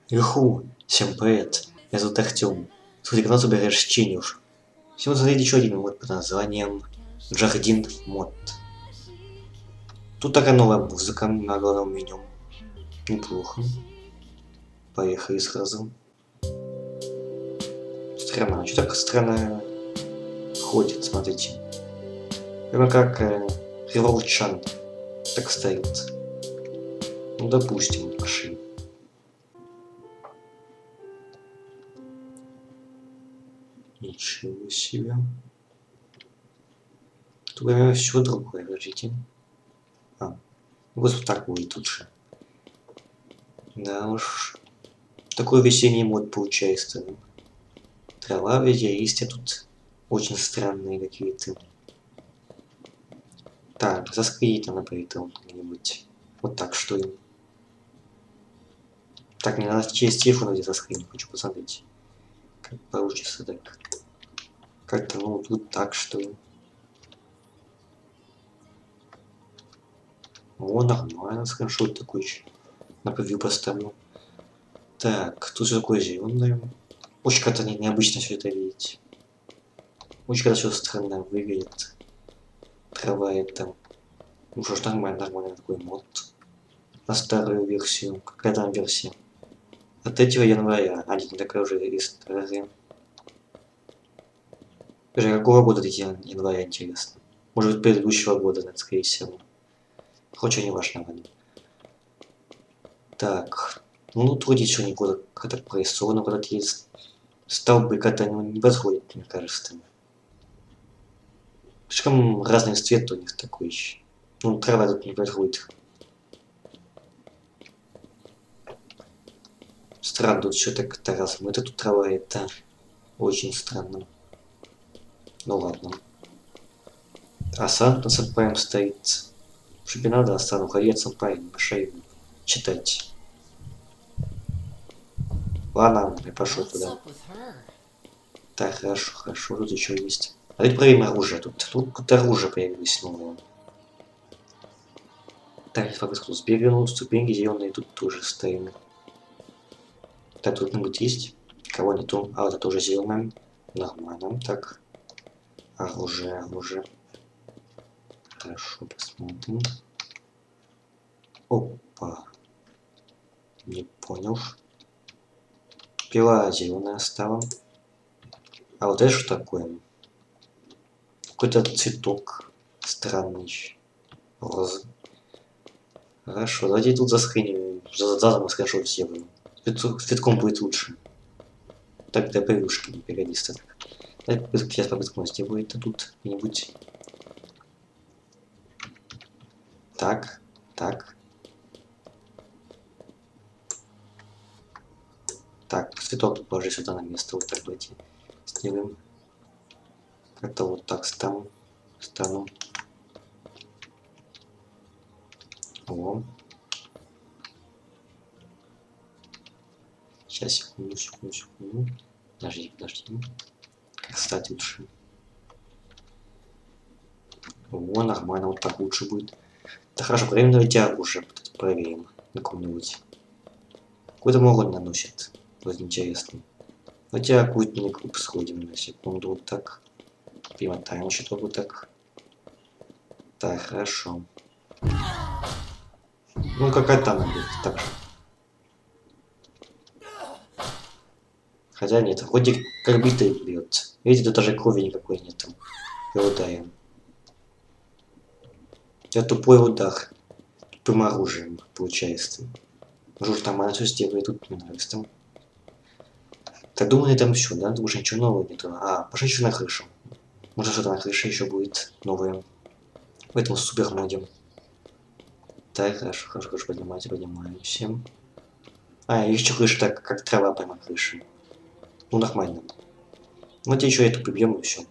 Юху, всем привет, меня зовут Артем. Смотри, канал собираешь чинюш. Сегодня смотрите еще один мод под названием Джардин мод. Тут такая новая музыка на главном меню. Неплохо. Поехали сразу. Странно, что так странно ходит, смотрите. Прямо как Револчан так стоит. Ну допустим, пошли. Ничего себе. Тут прямо все другое, подождите. Вот так будет лучше. Да уж. Такой весенний мод получается. Трава, везде листья тут очень странные какие-то. Так, заскрить надо при этом где-нибудь. Вот так, что ли. Так, мне надо через телефон где-то заскрить, хочу посмотреть. Как получится так. Как-то, ну, тут так, что ли. О, нормально, скриншот такой еще. На превью поставлю. Так, тут же такое зеленое. Очень как-то необычно все это видеть. Очень когда все странно выглядит. Трава это. Ну что ж, нормально такой мод. На старую версию. Какая там версия? От 3 января. А, не такая уже история. Даже какого года 3 января, интересно? Может быть, предыдущего года, скорее всего. Хотя не важно, ладно. Так. Ну, тут вроде еще не года как-то прорисовано, куда-то есть. Столбы как-то не подходят, мне кажется. Слишком разный цвет у них такой. Ну, трава тут не подходит. Странно, тут все так разом. Это тут трава, это очень странно. Ну ладно. Асан на сэмпаем стоит. Чтобы надо Асан уходить сэмпаем, мешай читать. Ладно, я пошел туда. Так, хорошо, тут еще есть. А ведь проверим оружие тут. Тут оружие появилось новое. Так, фабрик сбегал, ступеньки зеленые тут тоже стоим. Так, тут кто-нибудь есть? Кого нету? А, вот это тоже зеленое. Нормально, так. Оружие. Хорошо, посмотрим. Опа. Не понял. Пила зеленая стала. А вот это что такое? Какой-то цветок странный. Роза. Хорошо, давайте тут заскриним. Задам скриншот сделаю. Цветком будет лучше. Так, до превьюшки не периодиста. Сейчас попытку сделаю это тут где-нибудь. Так. Так, цветок тут положи сюда на место. Вот так давайте сделаем. Как-то вот так стану. О. Сейчас, секунду. Подожди. Как стать лучше? О, нормально, вот так лучше будет. Да хорошо, проверим, давайте оружие проверим на ком-нибудь. Какой-то могут наносит. Вот интересно. Давайте аккуратненько сходим на секунду, вот так. Перемотаем еще вот так. Так, хорошо. Ну, какая там будет, так же. Хотя нет, вроде как битый бьет. Видите, тут даже крови никакой нету. И ударим. Это тупой удар. Тупым оружием, получается. Может, там она все сделает, тут мне нравится. Так, думаю, там все, да? Тут уже ничего нового нету. А, пошли еще на крышу. Может, что-то на крыше еще будет новое. В этом супер моде. Так, хорошо, поднимаемся. А, еще крыша так, как трава прямо крыши. Ну, нормально. Вот еще эту прибьем и все.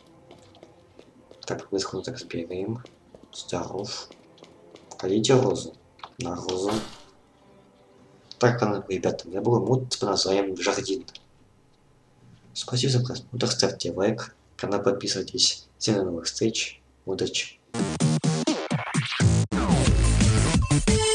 Так, происходит, так сбегаем. Здоров. Хотите розу? На розу. Так, ребята, я был мод под названием Джардин. Спасибо за просмотр, ставьте лайк, канал подписывайтесь. Всем до новых встреч. Удачи.